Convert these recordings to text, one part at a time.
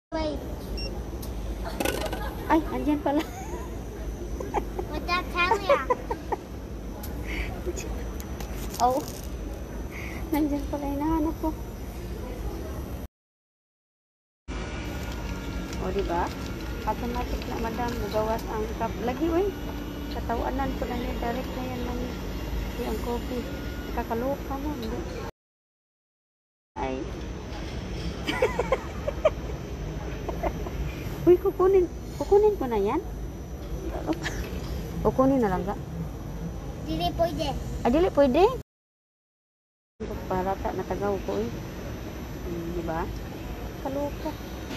Wait, Ay, andyan pala. what that tell ya? Oh. Nandyan pala hinahanap ko. O, diba? Automatic na, madam. Nagawas ang cup. Lagi, uy. Katawanan ko na niya. Direct na yan man. Di ang coffee. Nakakaloka mo. Hindi. Ay. Uy, kukunin. Kukunin ko na yan. Kukunin na lang ka. Dili pwede. Ah, dili pwede. Parata na tagaw ko eh. Diba? Kaloka.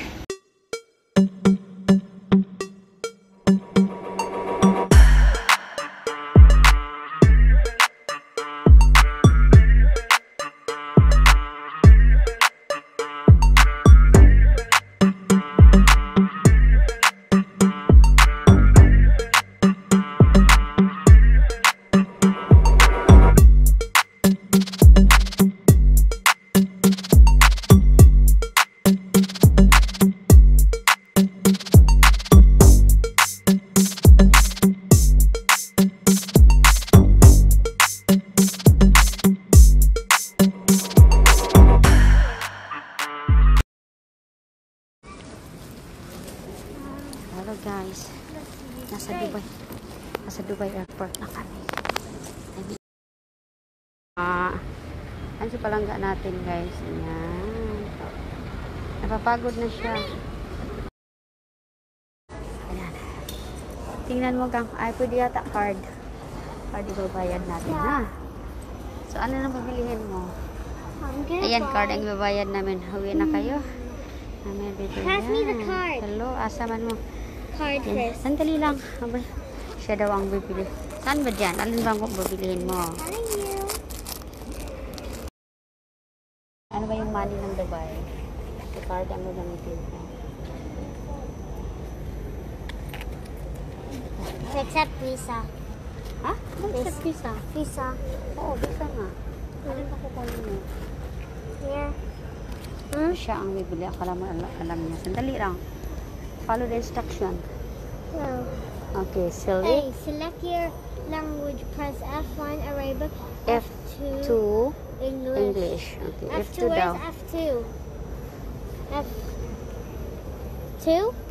Hello guys, nasa Dubai airport na kami. Ano si palangga natin guys, ayan. Napapagod na siya. Ayan. Tingnan mo kang, ay pwede yata card ibabayad natin ha. So ano nang pabilihin mo? Ayan, card ang ibabayad namin. Huwi na kayo. Pass me the card. Hello, asa man mo? Card Yes. first. Sandali lang. Abay, siya daw ang bibili. Saan ba dyan? Alin bang bibilihin mo? Telling you. Ano ba yung money ng Dubai? The card ang gagamitin ko. Except Visa. Ha? Mag-accept visa? Visa. Oo, visa nga. Alin ba kukunin mo? Here. Siya ang bibili. Akala mo alam niya. Sandali lang. Follow the instruction. No. Okay, select Hey, select your language. Press F1 Arabic. F2 English. English. Okay, F2, F2 daw. where's F2? F2?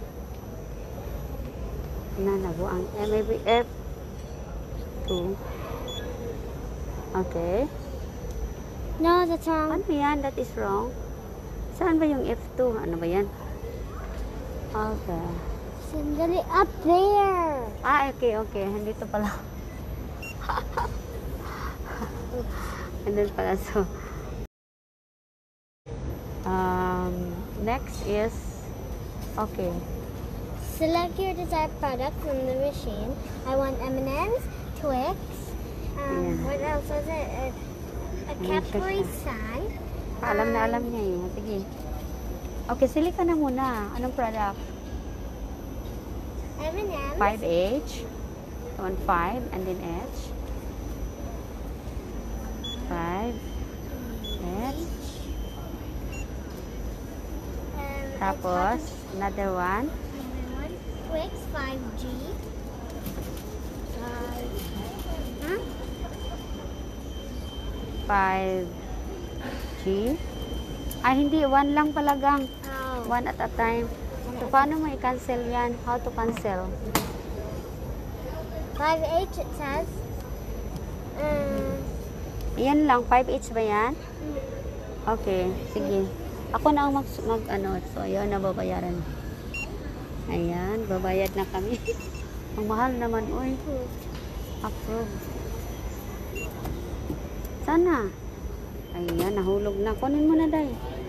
Nanago ang maybe F2. Okay. No, that's wrong. Ano yan? That is wrong. Saan ba yung F2? Ano ba yan? Okay. Sandali, up there. Ah, okay, okay. Nandito pala. Nandito pala. So, next is, okay. Select your desired product from the machine. I want M&M's, Twix. Yeah. What else was it? A Capri Sun. Alam na alam niya eh. Sige. Okay, sili ka na muna. Anong product? M&M's. 5H. On 5 and then H. 5. H. Tapos, another one. Twix 5G. 5G. Ay, hindi. One lang palagang. Oh. One at a time. So, paano mo i-cancel yan? How to cancel? 5H it says. Yan lang. 5H ba yan? Okay. Sige. Ako na ang ano. So, yun, nababayaran. Ayan. Babayad na kami. Ang mahal naman. Uy. Approve. Sana. Ayan. Nahulog na. Kunin mo na, day.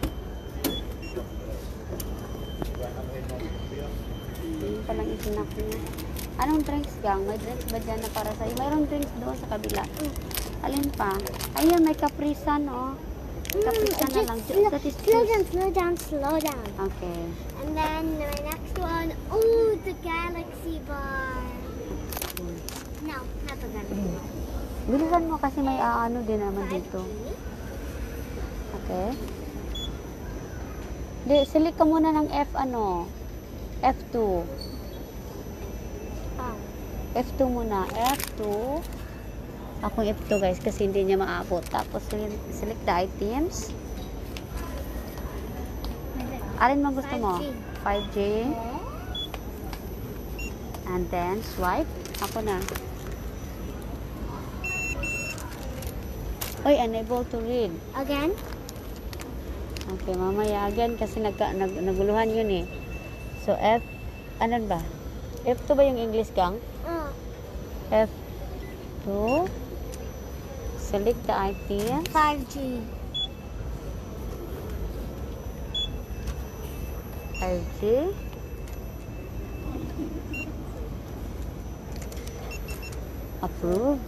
Hindi palang isinak niya. Anong drinks gang? May drinks ba dyan na para sa'yo? Mayroong drinks doon sa kabila. Alin pa? Ayan, may Capri Sun, oh. Capri Sun na lang. That is Slow juice. down, slow down. Okay. And then my next one, oh, the Galaxy Bar. No, not the Galaxy Bar. Bilisan mo kasi may ano din naman dito. 5G. Okay. Di, select ka muna ng F ano. F2. Oh. F2 muna. F2. Ako F2 guys kasi hindi niya maabot. Tapos select the items. Alin mo gusto mo? 5G. And then swipe. Ako na. Oy, unable to read. Again? Okay, mamaya again kasi naguluhan yun eh. So F, ano ba? F2 ba yung English gang? F2. Select the item. 5G. 5G. Approve.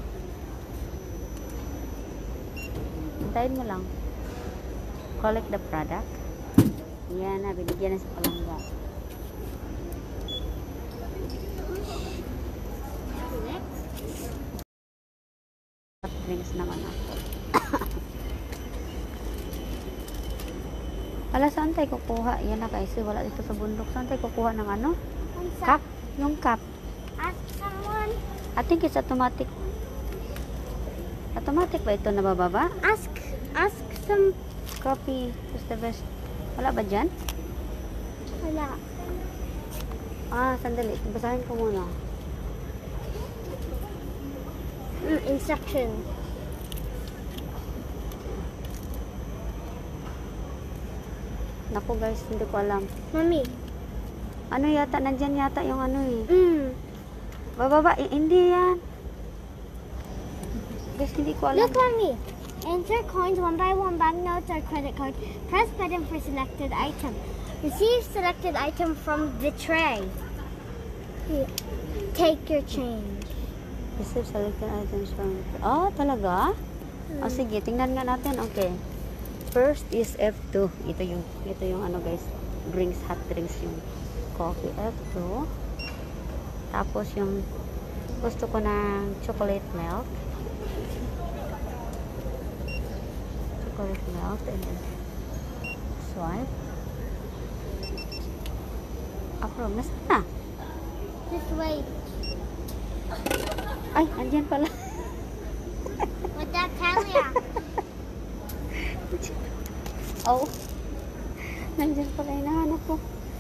Hintayin mo lang. Collect the product. Yan na, binigyan na sa palangga. Drinks naman ako. Ala, saan tayo kukuha? Yan na kasi wala dito sa bundok. Saan tayo kukuha ng ano? Cup? Yung cup. Ask someone. I think it's automatic. Automatic ba ito nabababa? Ask some. Coffee is the best. Wala ba dyan? Wala. Sandali. Basahin ko muna. Instruction. Naku guys, hindi ko alam. Mommy. Ano yata? Nandyan yata yung ano eh. Bababa. Hindi yan. Guys, hindi ko alam. Look, Mommy. Enter coins one by one, banknotes or credit card. Press button for selected item. Receive selected item from the tray. Take your change. Receive selected items from... talaga? Sige, tingnan nga natin. Okay. First is F2. Ito yung ano guys. Drinks, hot drinks yung coffee. F2. Tapos yung gusto ko ng chocolate milk. Chocolate milk. And then swipe. Approve. Nasaan na? Just wait. Ay, andyan pala. What that tell ya? Oh. Nandyan pala, hinahanap ko.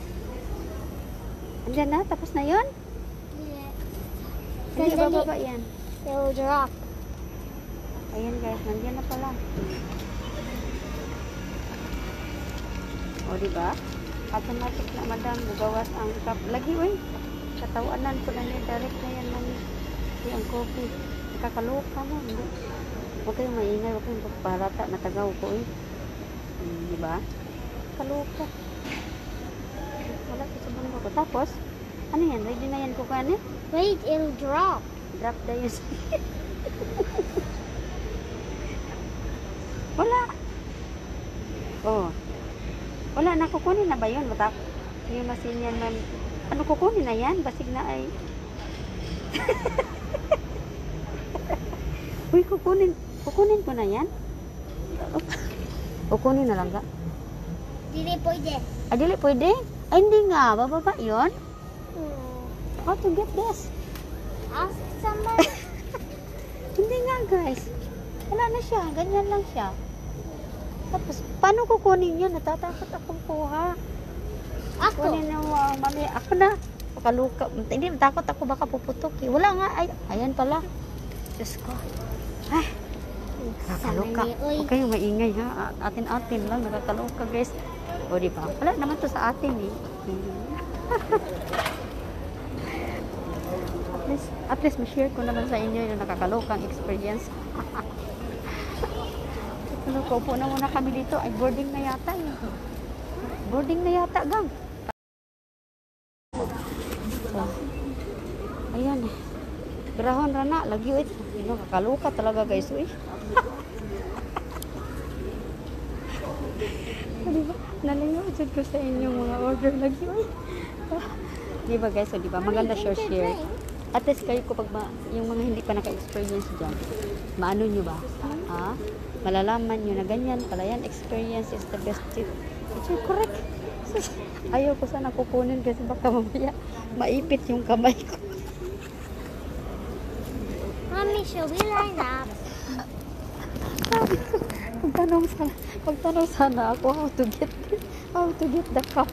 Andyan na, tapos na yun? Yeah. Hindi, Sandali. bababa yan. It will drop. Ayan guys, nandyan na pala. O, diba? Automatic na madam, bugawas ang cup. Lagi, uy. Katawanan ko na niya, direct na yan mami. Yung coffee. Nakakaloka mo. Hindi. Huwag kayong maingay, huwag kayong pagparata na tagaw ko eh. Diba? Kaloka. Wala ko sa bundok ko. Tapos, ano yan? Ready na yan ko kanin? Wait, it'll drop. Drop na yun. Wala. Oh. Wala na, kukunin na ba yun? Batak, yung machine yan, man. Ano kukunin na yan? Basig na ay. Uy, kukunin ko na yan? Kukunin na lang ka? Dili pwede. Dili pwede? Ay, hindi nga. Bababa yun? How to get this? Ask someone. Hindi nga, guys. Wala na siya. Ganyan lang siya. Tapos, paano kukunin yun? Natatakot akong kuha. Ako. Kunin na mo, mami. Ako na. Pakaluka. Hindi, takot ako baka puputok. Eh. Wala nga. Ay, ayan pala. Diyos ko. Ay. Nakakaloka. Huwag kayong maingay ha. Atin-atin lang. Nakakaloka guys. O diba? Wala naman to sa atin eh. At least ma-share ko naman sa inyo yung nakakalokang experience. Kaupo na muna kami dito. Ay, boarding na yata eh. Boarding na yata, gang. So, ayan eh. Grahon rana. Lagi ulit. Nakakaloka talaga guys. Uy. Diba? Nalayo ko sa inyong mga order lagi. Uy. Diba guys? So, diba? Maganda share. At least kayo kapag yung mga hindi pa naka-experience dyan, maano nyo ba? Ha? Malalaman nyo na ganyan pala yan. Experience is the best Teacher, correct. Sus, ayaw ko sana kukunin kasi baka mamaya maipit yung kamay ko. Mommy, should we line up? Sabi ko, magtanong sana ako how to get the cup.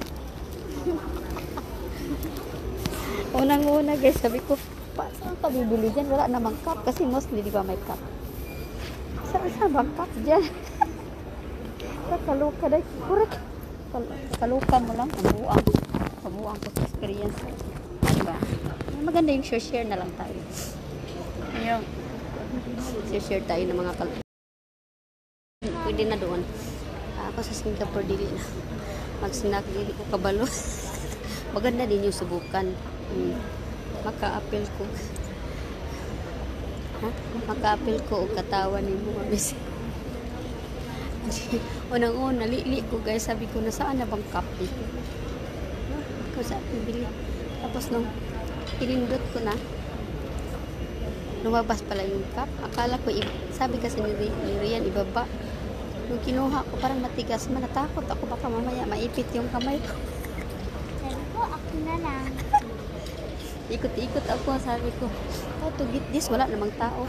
Unang-una guys, sabi ko, saan ka bibili dyan? Wala namang cup kasi mostly di ba may cup. Saan bang cup dyan? Kakaluka dahil, correct. Kakaluka mo lang, kabuang ko sa experience. Diba? Maganda yung share na lang tayo. Yung share tayo ng mga pwede na doon. Ako sa Singapore dili na mag-snack, dili ko kabalo. Maganda din yung subukan. Maka-appeal ko. Maka-appeal ko o katawan ni mo mabisi. Unang-una, li ko guys, sabi ko, nasaan na bang cup dito? Ako sa bibili. Tapos nung pinindot ko na, lumabas pala yung cup. Akala ko, sabi kasi ni Rian, ibaba. Nung kinuha ko, parang matigas. Natakot ako, baka mamaya maipit yung kamay ko. Sabi ko, ako na lang. Ikot-ikot ako, sabi ko, how to get this? Wala namang tao.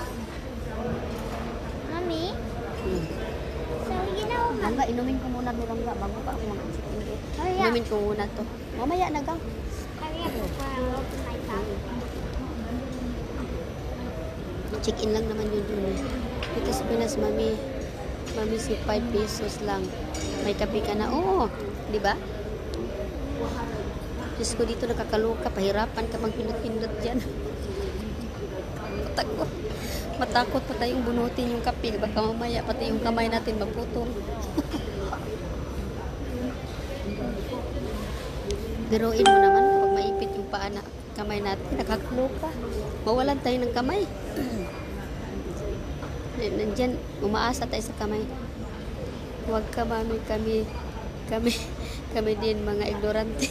Mommy, so you know, Langga, inumin ko muna ito, Langga, bago pa ako mag-chicken. Hurry up. Inumin ko muna to. Mamaya na gang. hurry up before I open my cup. Check-in lang naman yun dun eh. Dito sa Pinas, mami si 5 pesos lang. May kape ka na. Oo, di ba? Diyos ko dito nakakaluka, pahirapan ka pang pindot-pindot dyan. Matakot pa tayong bunutin yung kape. Baka mamaya pati yung kamay natin maputol. Biruin mo naman kapag maipit yung paa na kamay natin, nakakaluka. Mawalan tayo ng kamay. Nandyan, umaasa tayo sa kamay. Huwag ka, mami, kami din mga ignorante.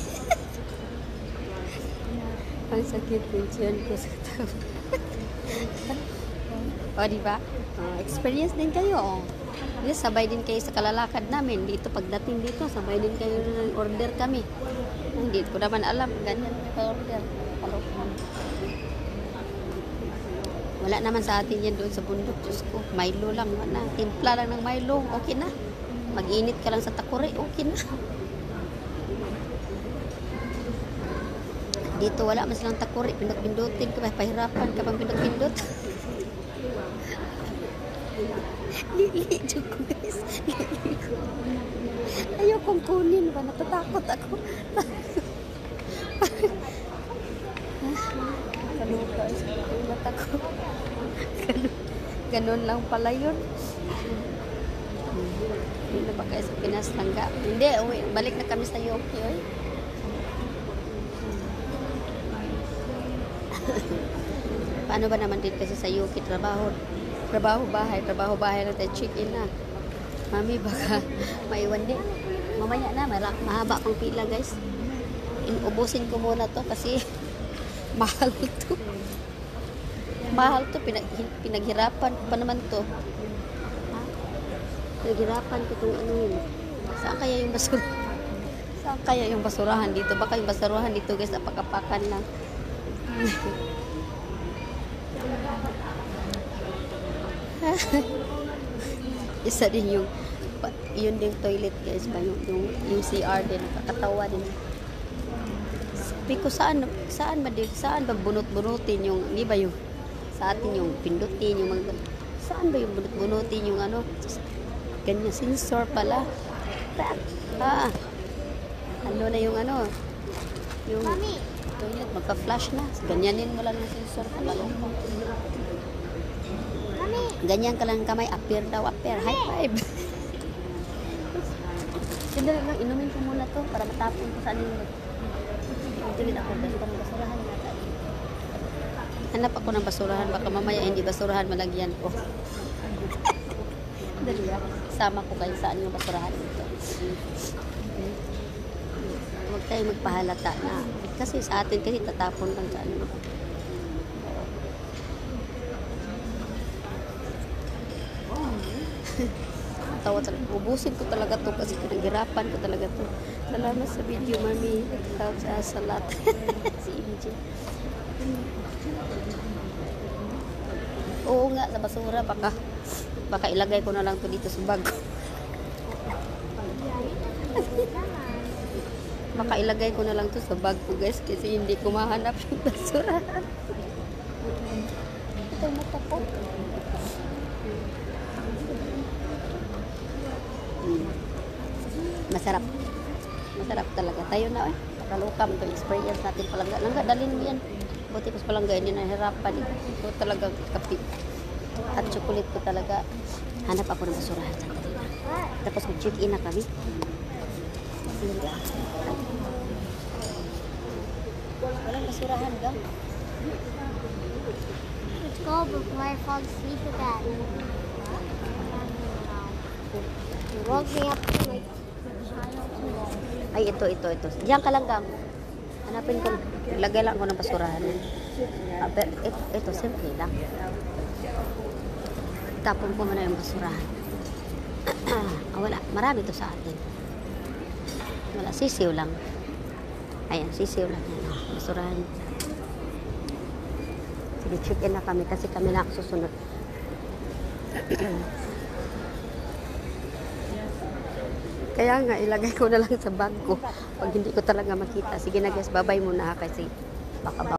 Ang sakit ng tiyan ko sa tao. O, diba? Experience din kayo. Yes, sabay din kayo sa kalalakad namin. Dito, pagdating dito, sabay din kayo ng order kami. Hindi ko naman alam. Ganyan may order. Wala naman sa atin yan doon sa bundok. Diyos ko, Milo lang. Wala. Timpla lang ng Milo. Okay na. Mag-init ka lang sa takore. Okay na. Dito wala man silang takore. Pindot-pindutin ka. Pahirapan ka pang pindot-pindot. Lili, joke ko guys. Lili ko. Ayaw kong kunin ba? Natatakot ako. Kaluka. Mata ko. Ganun lang pala yun. Hindi na ba kayo sa Pinas Langga? Hindi, uwi. Balik na kami sa Yoki. Paano ba naman din kasi sa Yoki? Trabaho bahay na tayo, check-in na. Mami, baka maiwan din. Mamaya na, mahaba pang pila guys. Inubusin ko muna to kasi mahal to. Mahal to, pinaghirapan ko pa naman to. Pinaghirapan ko itong ano yun. Saan kaya yung basurahan? Saan kaya yung basurahan dito? Baka yung basurahan dito guys, apakapakan lang. Isa din yung yun din toilet guys ba yung CR din nakakatawa din. Sabi ko saan ba bunot-bunutin yung di ba yung sa atin yung pindutin yung mga saan ba yung bunot-bunutin yung ano ganyan sensor pala ano na yung ano yung Mommy, toilet magka-flash na ganyanin mo lang yung sensor pala Mommy, ganyan ka lang kamay appear high five. Sandali lang, inumin ko muna to para matapon ko sa anin. Tulid ako, gusto ko ng basurahan. Hanap ako ng basurahan, baka mamaya hindi basurahan malagyan ko. Dali ba? Sama ko kayo saan yung basurahan dito. Huwag tayo magpahalata na. Kasi sa atin, kasi tatapon lang sa ano. tawa talaga. Ubusin ko talaga to kasi pinaghirapan ko talaga to. Salamat sa video, Mami. Sa lahat. Si MJ. Oo nga, sa basura. Baka ilagay ko na lang to dito sa bag ko. Baka ilagay ko na lang to sa bag ko, guys. Kasi hindi ko mahanap yung basura. Ito yung mata ko. Masarap. Masarap talaga. Tayo na eh. Nakalukam itong experience natin palangga. Langga, dalhin mo yan. Buti pas palangga, hindi nahirapan. Ito talaga kapi. At chocolate ko talaga. Hanap ako ng basurahan. Tapos mag-check in na kami. Walang basurahan ka. Let's go before I fall asleep again. You woke me up to my child. Ay, ito. Diyan ka lang, gang. Hanapin ko. Naglagay lang ako ng basurahan. Pero ito, simple lang. Tapon ko muna yung basurahan. Wala. Marami to sa atin. Wala. Sisiw lang. Ayan, sisiw lang. Yan, basurahan. Sige, check-in na kami kasi kami na susunod. Kaya nga, ilagay ko na lang sa bag ko. Pag hindi ko talaga makita. Sige na guys, bye-bye muna ha kasi baka